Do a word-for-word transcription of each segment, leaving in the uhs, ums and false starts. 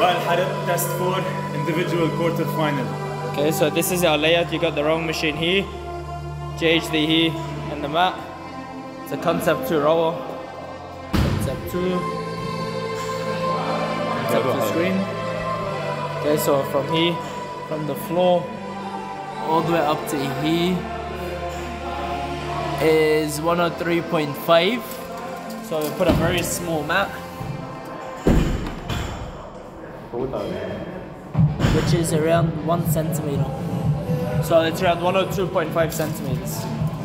Well, Harib, test for individual quarter final. Okay, so this is our layout. You got the wrong machine here, J H D here, and the mat. It's a concept two rower. Concept two. Concept two screen. Okay, so from here, from the floor, all the way up to here is one oh three point five. So we put a very small mat, which is around one centimeter. So it's around one oh two point five centimeters.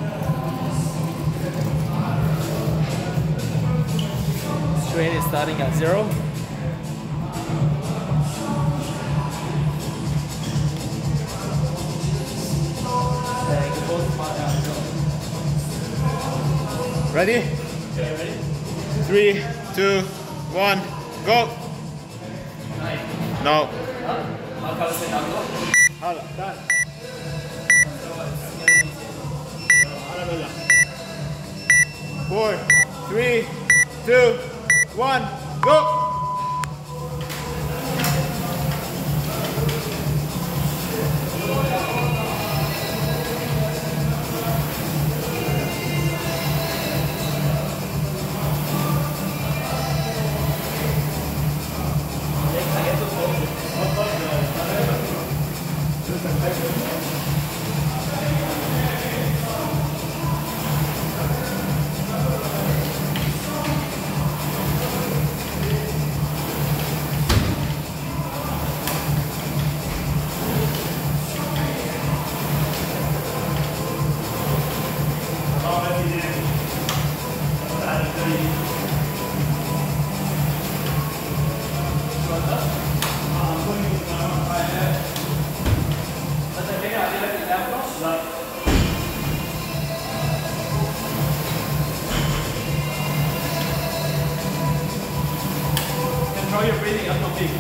Strain is starting at zero. Ready? Okay, ready? Three, two, one, go! No. هلا تعال. Four, three, two, one, go! Control your breathing, I'm not big.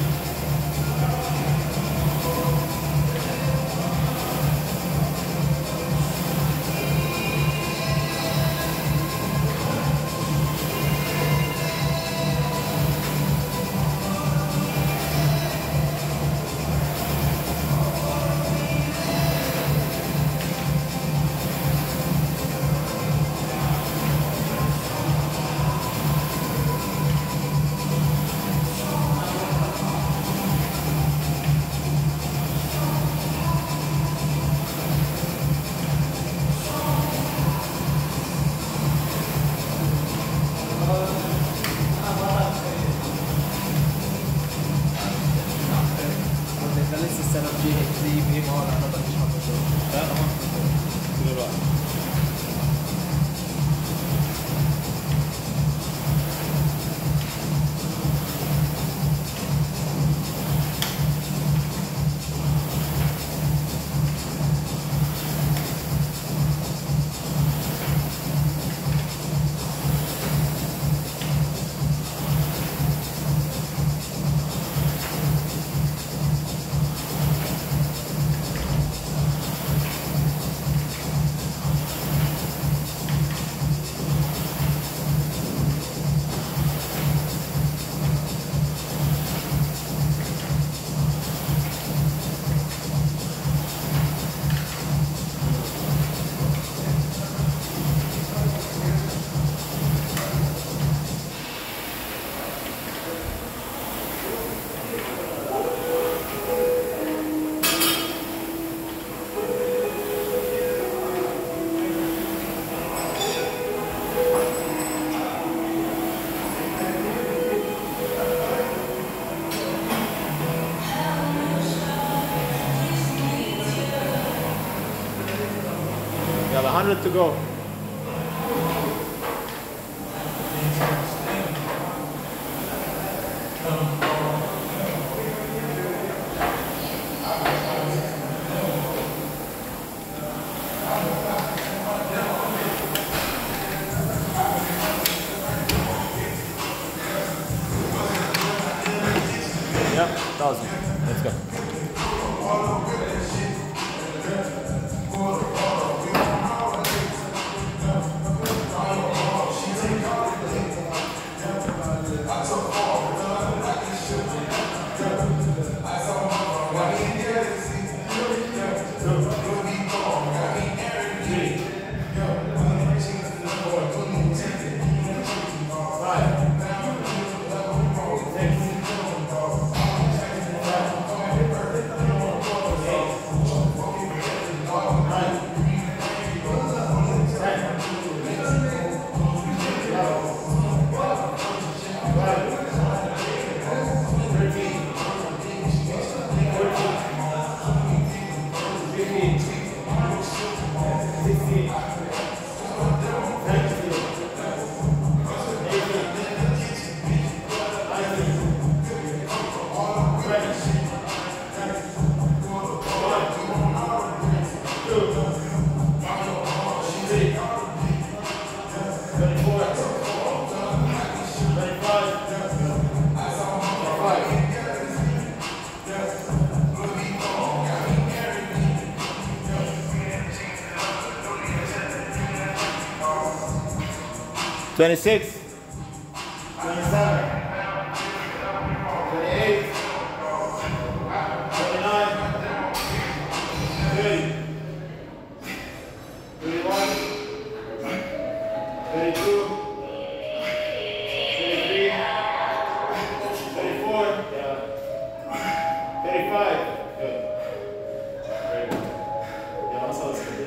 لسه السنة دي دي في ما انا ما بديش حاجة. لا انا ما دلوقتي. Got a hundred to go. Yep, thousand. Let's go. twenty-six, twenty-seven, twenty-eight, twenty-nine, thirty, thirty-one, thirty-two, thirty-three, thirty-four, thirty-five. Good. Very good. Yeah, that's how it's going to be.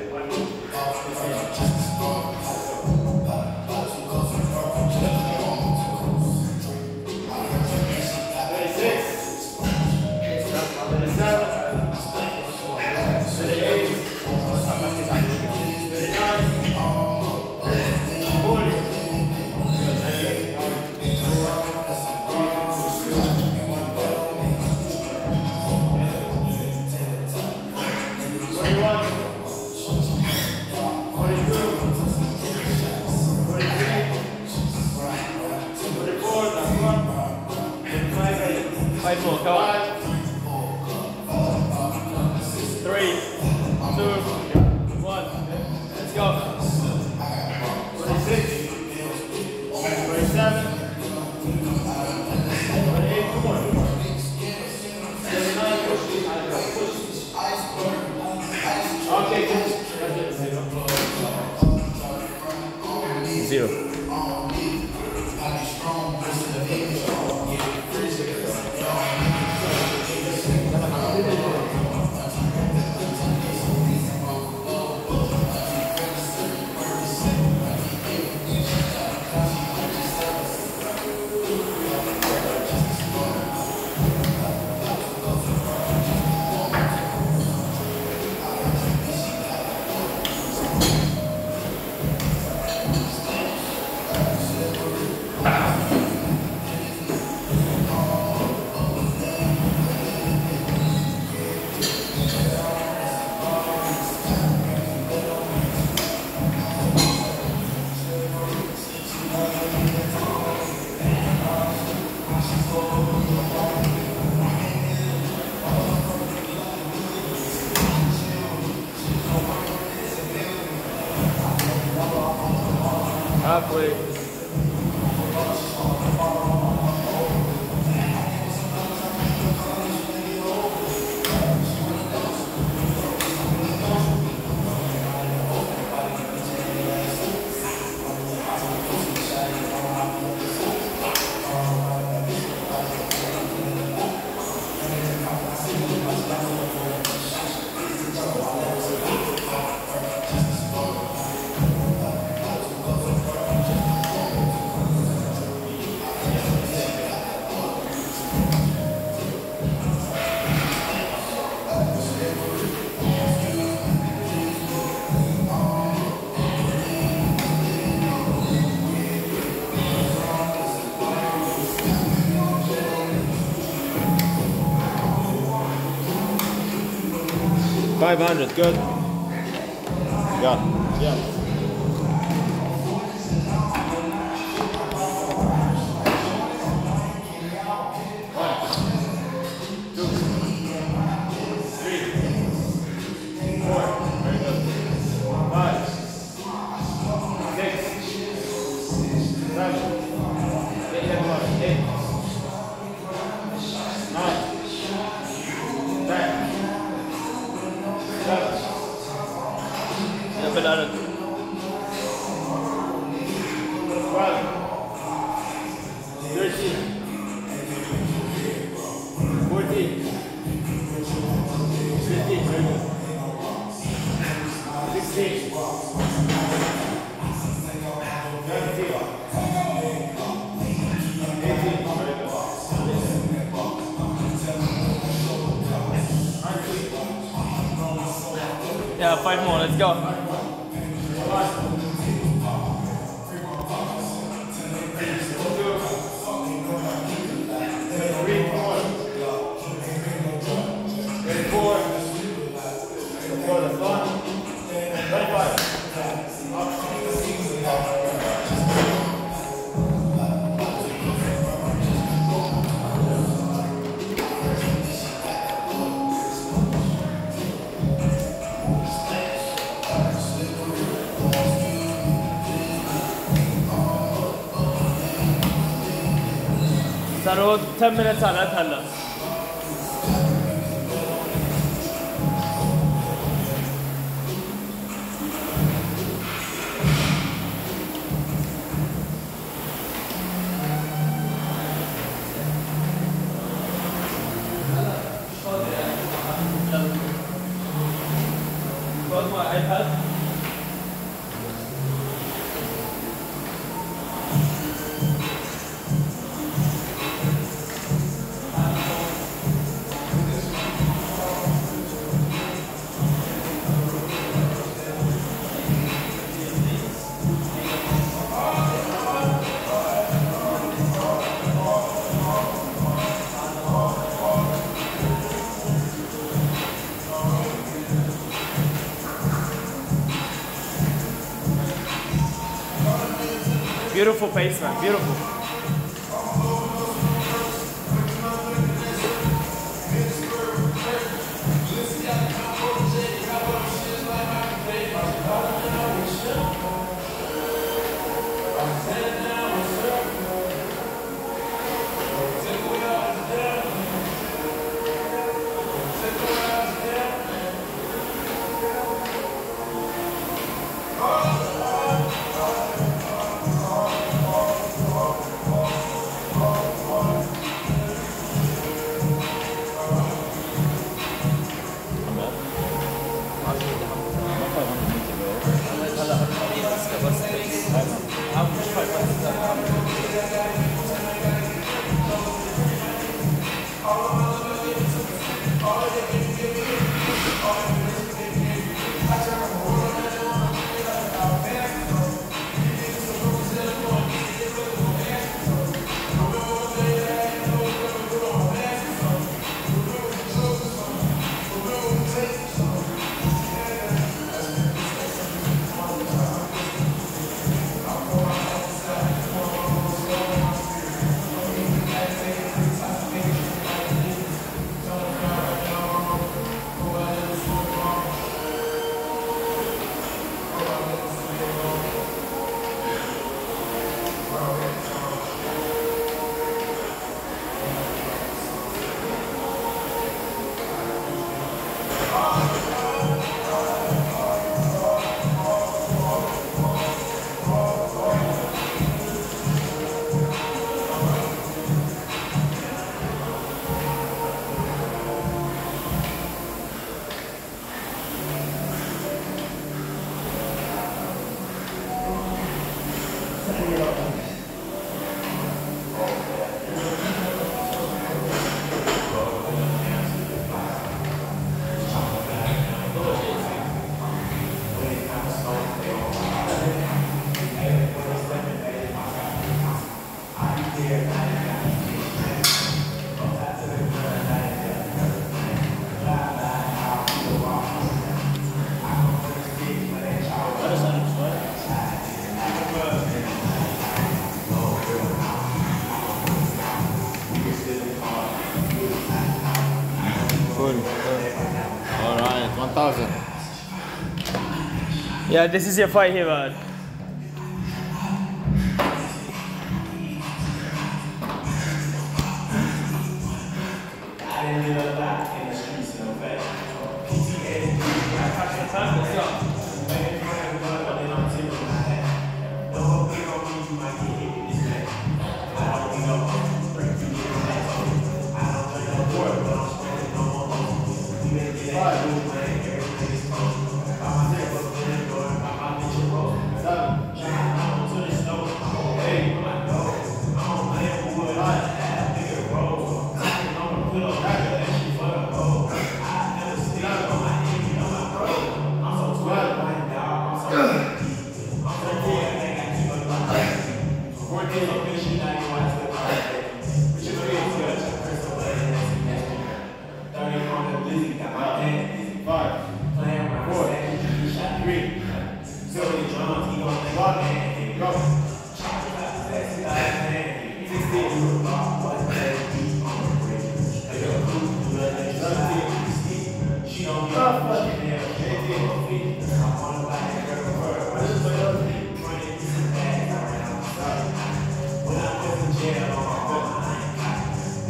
Five more, go on. Three, two, one. Let's go. twenty-six, twenty-seven, twenty-eight, come on. twenty-nine, push. Okay, good. Zero. Halfway. five hundred, good. Yeah, yeah. Banana. twelve, thirteen, fourteen, fifteen, sixteen, seventeen, eighteen, Yeah, five more, let's go. صاروا ten minutes على هلا. Got my iPad. Beautiful pace, man. Beautiful. Alright, one thousand. Yeah, this is your fight here, man.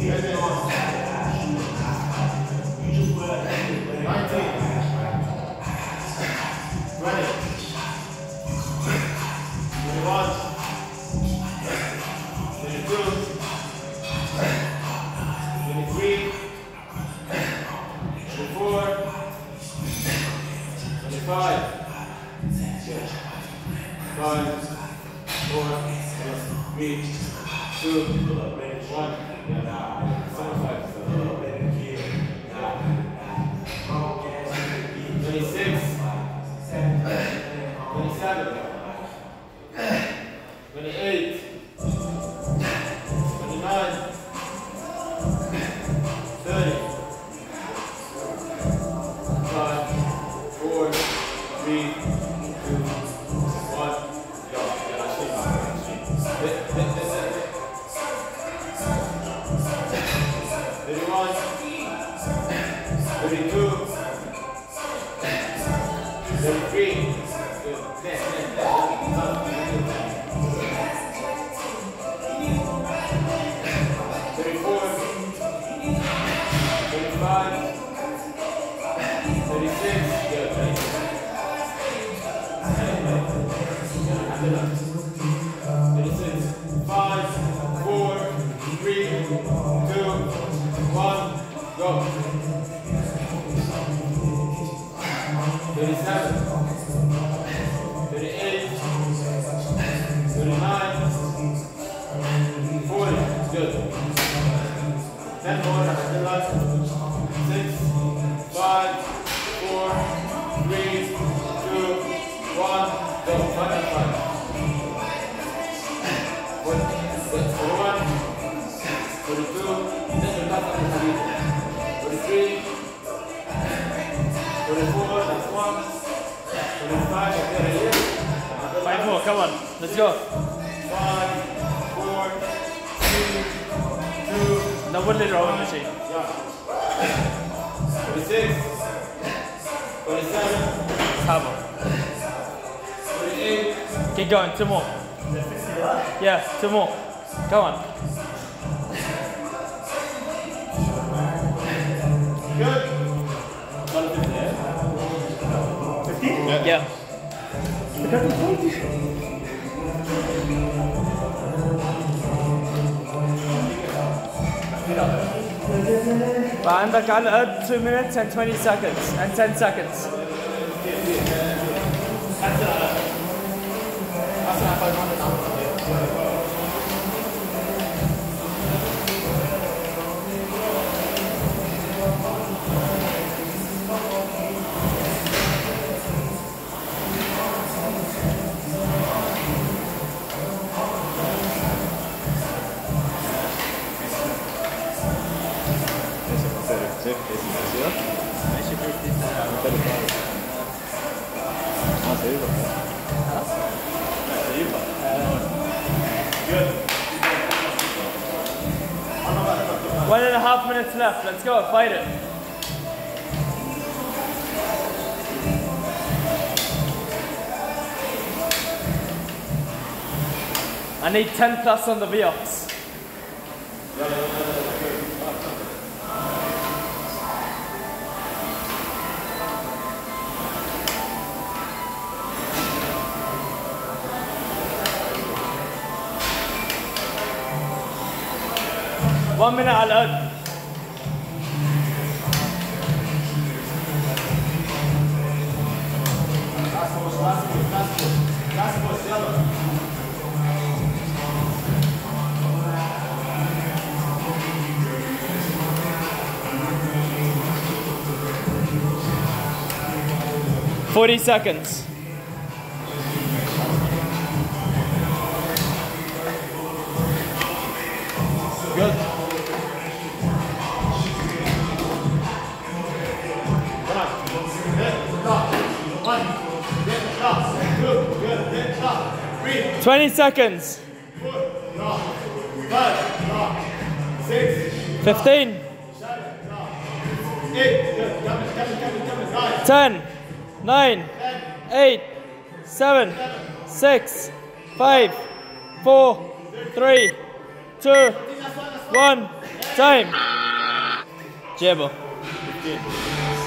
Five more, come on, let's go. Five, four, three, two, No woodley rowing machine. forty-six, forty-seven, Hammer. forty-eight. Keep going, two more. Yeah, two more. Come on. Good. Yeah. وعندك على الأقل two minutes and twenty seconds and ten seconds. One and a half minutes left. Let's go. Fight it. I need ten plus on the V O Ps. One minute على الأقل. Forty seconds. Good. Twenty seconds. Fifteen. Ten. Nine. Eight. Seven. Six. Five. Four. Three. Two. One. Time. Jebo. fifteen.